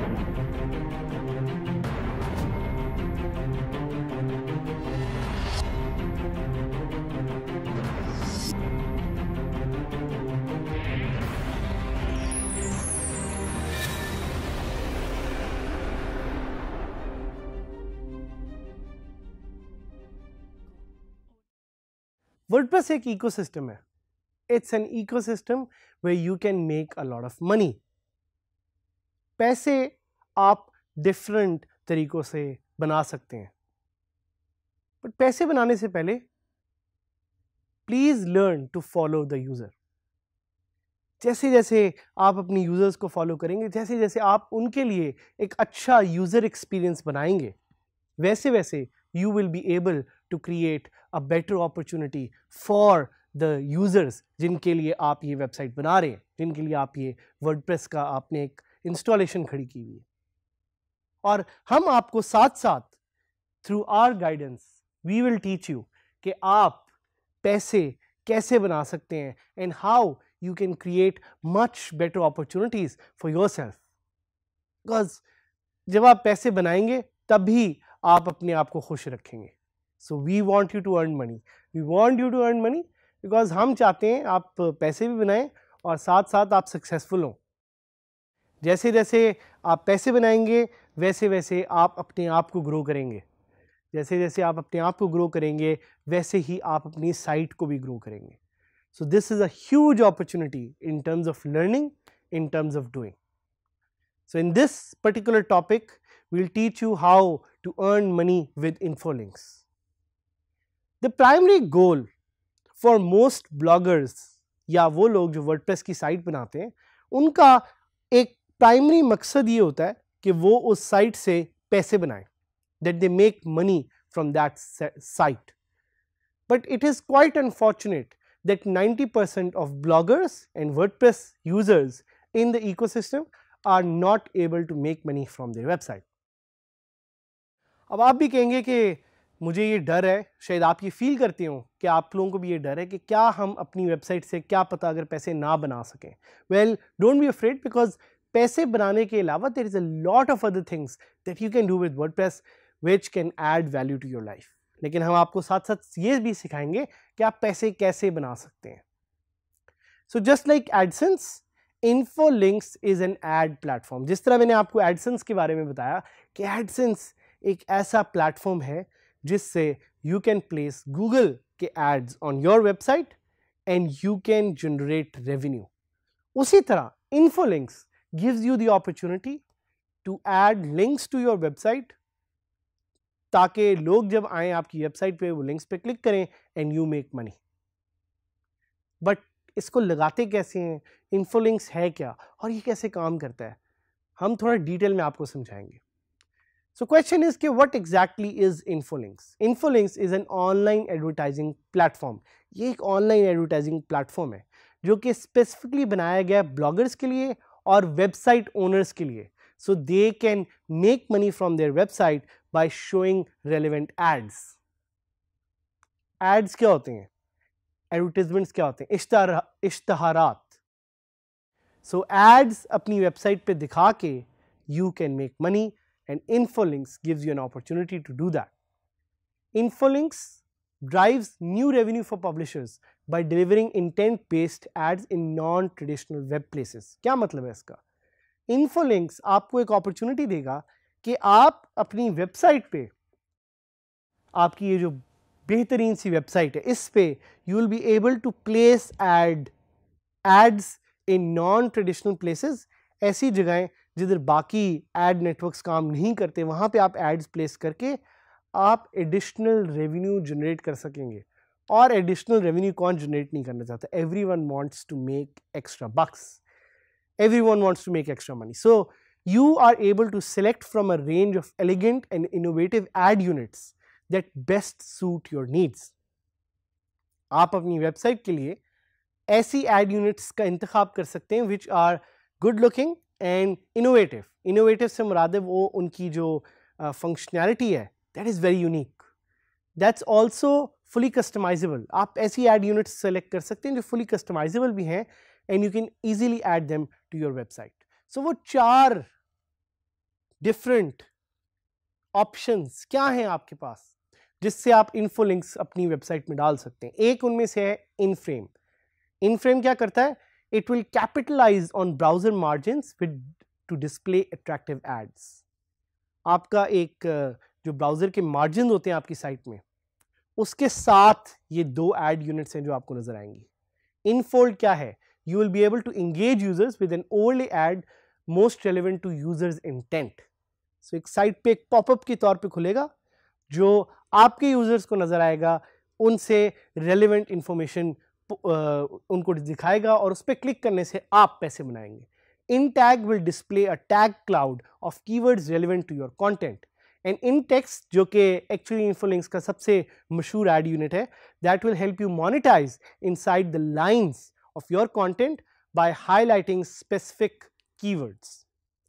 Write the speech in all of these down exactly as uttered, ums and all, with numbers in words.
WordPress एक ecosystem है. It's an ecosystem where you can make a lot of money. पैसे आप different तरीकों से बना सकते हैं. But पैसे बनाने से पहले please learn to follow the user. जैसे जैसे आप अपनी users को follow करेंगे, जैसे जैसे आप उनके लिए एक अच्छा user experience बनाएंगे, वैसे वैसे you will be able to create a better opportunity for the users जिनके लिए आप ये वेबसाइट बना रहे हैं, जिनके लिए आप ये WordPress का आपने एक इंस्टॉलेशन खड़ी की हुई है. और हम आपको साथ साथ through our guidance we will teach you कि आप पैसे कैसे बना सकते हैं and how you can create much better opportunities for yourself. Because जब आप पैसे बनाएंगे तभी आप अपने आप को खुश रखेंगे. So we want you to earn money, we want you to earn money because हम चाहते हैं आप पैसे भी बनाएं और साथ साथ आप सक्सेसफुल हों. जैसे जैसे आप पैसे बनाएंगे वैसे वैसे आप अपने आप को ग्रो करेंगे. जैसे जैसे आप अपने आप को ग्रो करेंगे वैसे ही आप अपनी साइट को भी ग्रो करेंगे. So this is a huge opportunity in terms of learning, in terms of doing. So in this particular topic we'll teach you how to earn money with InfoLinks. The primary goal for most bloggers या वो लोग जो WordPress की site बनाते हैं, उनका एक primary मकसद ये होता है कि वो उस साइट से पैसे बनाएं, that they make money from that site. But it is quite unfortunate that ninety percent of bloggers and WordPress users in the ecosystem are not able to make money from their website. अब आप भी कहेंगे कि मुझे ये डर है, शायद आप ये फील करते हो कि आप लोगों को भी ये डर है कि क्या हम अपनी वेबसाइट से क्या पता अगर पैसे ना बना सकें. Well, don't be afraid because पैसे बनाने के अलावा there is a lot of other things that you can do with WordPress which can add value to your life. लेकिन हम आपको साथ साथ ये भी सिखाएंगे कि आप पैसे कैसे बना सकते हैं. So just like AdSense, InfoLinks is an ad platform. जिस तरह मैंने आपको एडसेंस के बारे में बताया कि एडसेंस एक ऐसा प्लेटफॉर्म है जिससे यू कैन प्लेस गूगल के ads on your website and you can generate revenue. उसी तरह InfoLinks gives you the opportunity to add links to your website ताकि लोग जब आए आपकी वेबसाइट पे वो लिंक्स पे क्लिक करें and you make money. But इसको लगाते कैसे हैं, InfoLinks है क्या और ये कैसे काम करता है, हम थोड़ा डिटेल में आपको समझाएंगे. So question is कि what exactly is InfoLinks? InfoLinks is an online advertising platform. ये एक online advertising platform है जो कि specifically बनाया गया है bloggers के लिए और website owners के लिए. So they can make money from their website by showing relevant ads. Ads क्या होते हैं? Advertisements क्या होते हैं? इश्तार इश्तहारात. So ads अपनी website पे दिखा के you can make money. And InfoLinks gives you an opportunity to do that. InfoLinks drives new revenue for publishers by delivering intent-based ads in non-traditional web places. क्या मतलब है इसका? InfoLinks आपको एक opportunity देगा कि आप अपनी वेबसाइट पे, आपकी ये जो बेहतरीन सी वेबसाइट है, इस पे you will be able to place ad ads in non-traditional places. ऐसी जगहें जिधर बाकी एड नेटवर्क्स काम नहीं करते, वहाँ पे आप एड्स प्लेस करके आप एडिशनल रेवेन्यू जनरेट कर सकेंगे. और एडिशनल रेवेन्यू कौन जनरेट नहीं करना चाहता? Everyone wants to make extra bucks, everyone wants to make extra money. So you are able to select from a range of elegant and innovative ad units that best suit your needs. आप अपनी website के लिए ऐसी add units का इंतखाब कर सकते हैं which are good looking and innovative. Innovative से मुराद है वो उनकी जो फंक्शनैलिटी uh, है that is very unique. That's also fully customisable. आप ऐसी एड यूनिट्स सेलेक्ट कर सकते हैं जो फुली कस्टमाइजेबल भी हैं and you can easily add them to your website. So वो चार डिफरेंट ऑप्शंस क्या हैं आपके पास जिससे आप इन्फोलिंक्स अपनी वेबसाइट में डाल सकते हैं। एक उनमें से है इनफ्रेम। इनफ्रेम क्या करता है? It will capitalise on browser margins with to display attractive ads. आपका एक जो ब्राउजर के मार्जिन होते हैं आपकी साइट में, उसके साथ ये दो एड यूनिट्स हैं जो आपको नजर आएंगी। इनफोल्ड क्या है? You will be able to engage users with an overlay ad most relevant to users intent. So एक साइट पे एक पॉपअप के तौर पे खुलेगा जो आपके यूजर्स को नजर आएगा, उनसे रेलेवेंट इंफॉर्मेशन उनको दिखाएगा और उस पर क्लिक करने से आप पैसे बनाएंगे। InTag will display a tag cloud of keywords relevant to your content and InText, जो कि एक्चुअली इन्फोलिंक्स का सबसे मशहूर एड यूनिट है, that will help you monetise inside the lines of your content by highlighting specific keywords.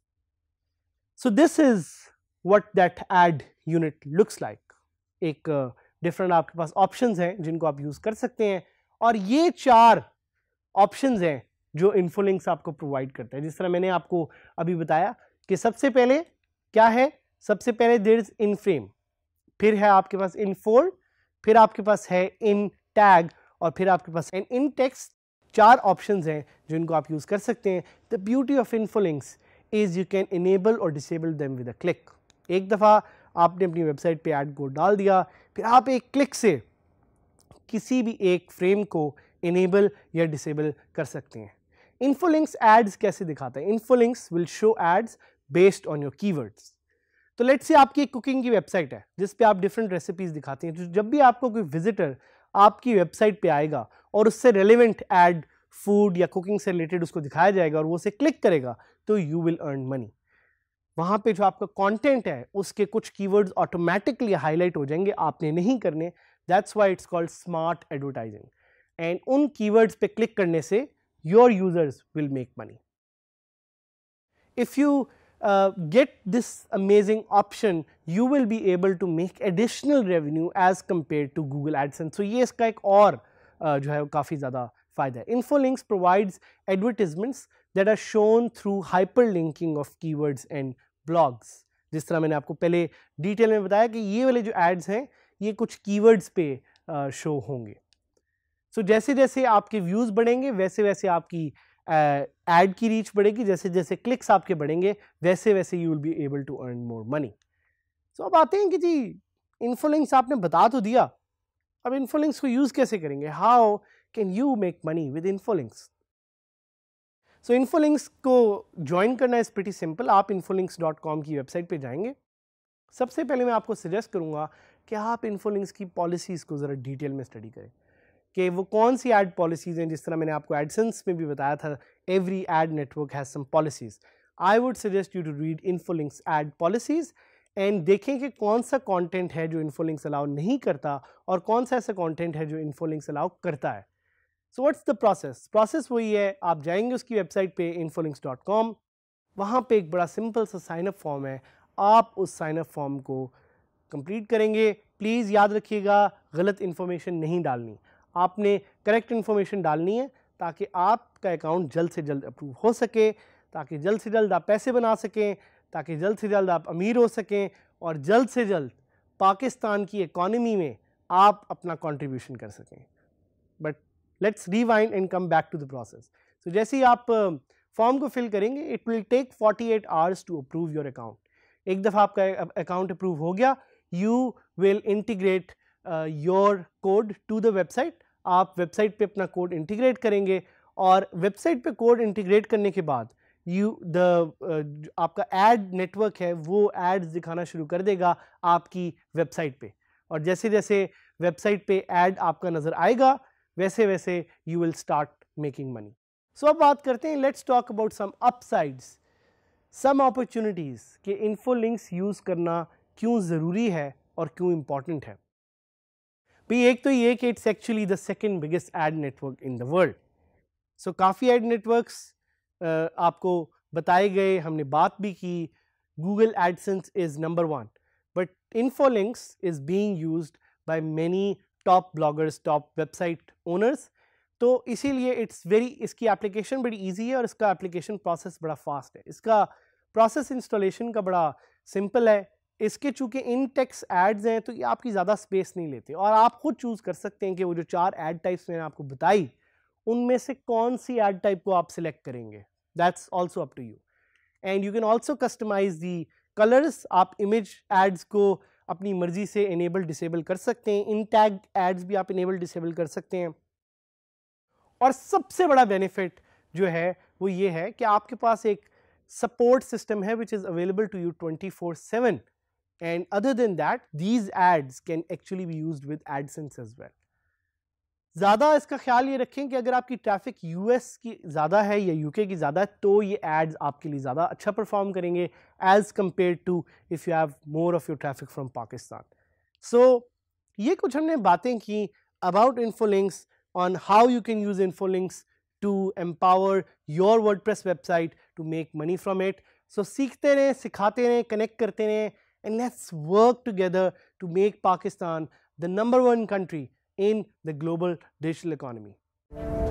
So this is what that ad unit looks like. एक different uh, आपके पास options हैं जिनको आप use कर सकते हैं, और ये चार ऑप्शंस हैं जो इन्फोलिंक्स आपको प्रोवाइड करता है। जिस तरह मैंने आपको अभी बताया कि सबसे पहले क्या है, सबसे पहले देयर इज इन फ्रेम, फिर है आपके पास इन फोल्ड, फिर आपके पास है इन टैग, और फिर आपके पास इन इन टेक्स्ट। चार ऑप्शंस हैं जिनको आप यूज कर सकते हैं। The beauty of Infolinks is you can enable or disable them with a click. एक दफ़ा आपने अपनी वेबसाइट पे ऐड कोड डाल दिया, फिर आप एक क्लिक से किसी भी एक फ्रेम को इनेबल या डिसेबल कर सकते हैं। इन्फोलिंक्स एड्स कैसे दिखाता है? Infolinks will show ads based on your keywords. तो लेट्स से आपकी एक कुकिंग की वेबसाइट है जिस पे आप डिफरेंट रेसिपीज दिखाते हैं, तो जब भी आपको कोई विजिटर आपकी वेबसाइट पे आएगा और उससे रेलेवेंट एड फूड या कुकिंग से रिलेटेड उसको दिखाया जाएगा और वो उसे क्लिक करेगा, तो यू विल अर्न मनी। वहां पे जो आपका कंटेंट है उसके कुछ कीवर्ड्स ऑटोमेटिकली हाईलाइट हो जाएंगे, आपने नहीं करने। That's why it's called smart advertising. And उन कीवर्ड्स पे क्लिक करने से your users will make money. If you get this amazing option, you will be able to make additional revenue as compare to Google AdSense. So ये इसका एक और uh, जो है वो काफी ज्यादा फायदा है। Infolinks provides advertisements that are shown through hyperlinking of keywords and blogs. जिस तरह मैंने आपको पहले डिटेल में बताया कि ये वाले जो एड्स हैं ये कुछ कीवर्ड्स पे शो uh, होंगे। सो so, जैसे जैसे आपके व्यूज बढ़ेंगे वैसे वैसे आपकी एड uh, की रीच बढ़ेगी, जैसे जैसे क्लिक्स आपके बढ़ेंगे वैसे वैसे you will be able to earn more money. So अब आते हैं कि जी इन्फोलिंक्स आपने बता तो दिया, अब इन्फोलिंक्स को यूज कैसे करेंगे? How can you make money with Infolinks? So Infolinks को ज्वाइन करना इज प्रीटी सिंपल। आप इन्फोलिंक्स डॉट कॉम की वेबसाइट पे जाएंगे। सबसे पहले मैं आपको सजेस्ट करूंगा कि आप इन्फोलिंक्स की पॉलिसीज को जरा डिटेल में स्टडी करें कि वो कौन सी एड पॉलिसीज हैं। जिस तरह मैंने आपको एडसेंस में भी बताया था, every ad network has some policies. I would suggest you to read Infolinks ad policies and देखें कि कौन सा कंटेंट है जो इन्फोलिंक्स अलाउ नहीं करता और कौन सा ऐसा कंटेंट है जो इन्फोलिंक्स अलाउ करता है। So what's the process? Process वही है, आप जाएंगे उसकी वेबसाइट पे इन्फोलिंक्स डॉट कॉम, वहाँ पे एक बड़ा सिंपल सा साइन अप फॉर्म है, आप उस साइन अप फॉर्म को कंप्लीट करेंगे। प्लीज़ याद रखिएगा गलत इन्फॉर्मेशन नहीं डालनी, आपने करेक्ट इन्फॉर्मेशन डालनी है ताकि आपका अकाउंट जल्द से जल्द अप्रूव हो सके, ताकि जल्द से जल्द आप पैसे बना सकें, ताकि जल्द से जल्द आप अमीर हो सकें और जल्द से जल्द पाकिस्तान की इकॉनमी में आप अपना कंट्रीब्यूशन कर सकें। But let's rewind and come back to the process. So जैसे ही आप फॉर्म uh, को फिल करेंगे, it will take forty eight hours to approve your account. एक दफ़ा आपका अकाउंट अप्रूव हो गया, you will integrate your code to the website. आप वेबसाइट पे अपना कोड इंटीग्रेट करेंगे और वेबसाइट पे कोड इंटीग्रेट करने के बाद यू द uh, आपका एड नेटवर्क है वो एड्स दिखाना शुरू कर देगा आपकी वेबसाइट पे, और जैसे जैसे वेबसाइट पे एड आपका नज़र आएगा वैसे वैसे you will start making money. So अब बात करते हैं, let's talk about some upsides, some opportunities कि इन्फोलिंक्स यूज करना क्यों ज़रूरी है और क्यों इंपॉर्टेंट है। भाई एक तो ये कि it's actually the second biggest ad network in the world. So काफ़ी एड नेटवर्क्स आपको बताए गए, हमने बात भी की। Google AdSense is number one, but Infolinks is being used by many top bloggers, top website owners. तो इसीलिए इट्स वेरी, इसकी एप्लीकेशन बड़ी इजी है और इसका एप्लीकेशन प्रोसेस बड़ा फास्ट है। इसका प्रोसेस इंस्टॉलेशन का बड़ा सिंपल है, इसके चूंकि इन टेक्स्ट एड्स हैं तो ये आपकी ज़्यादा स्पेस नहीं लेते और आप खुद चूज़ कर सकते हैं कि वो जो चार एड टाइप्स मैंने आपको बताई उनमें से कौन सी एड टाइप को आप सिलेक्ट करेंगे, that's also up to you. And you can also customize the colours, आप इमेज एड्स को अपनी मर्जी से इनेबल डिसेबल कर सकते हैं, इन टैग एड्स भी आप इनेबल डिसेबल कर सकते हैं। और सबसे बड़ा बेनिफिट जो है वो ये है कि आपके पास एक सपोर्ट सिस्टम है which is available to you twenty four seven, and other than that these ads can actually be used with AdSense as well। ज़्यादा इसका ख्याल ये रखें कि अगर आपकी ट्रैफिक यूएस की ज़्यादा है या यूके की ज़्यादा है तो ये एड्स आपके लिए ज़्यादा अच्छा परफॉर्म करेंगे as compare to if you have more of your traffic from Pakistan. So ये कुछ हमने बातें की about Infolinks, on how you can use Infolinks to empower your WordPress website to make money from it. So सीखते रहें, सिखाते रहें, connect करते रहें, and let's work together to make Pakistan the number one country in the global digital economy.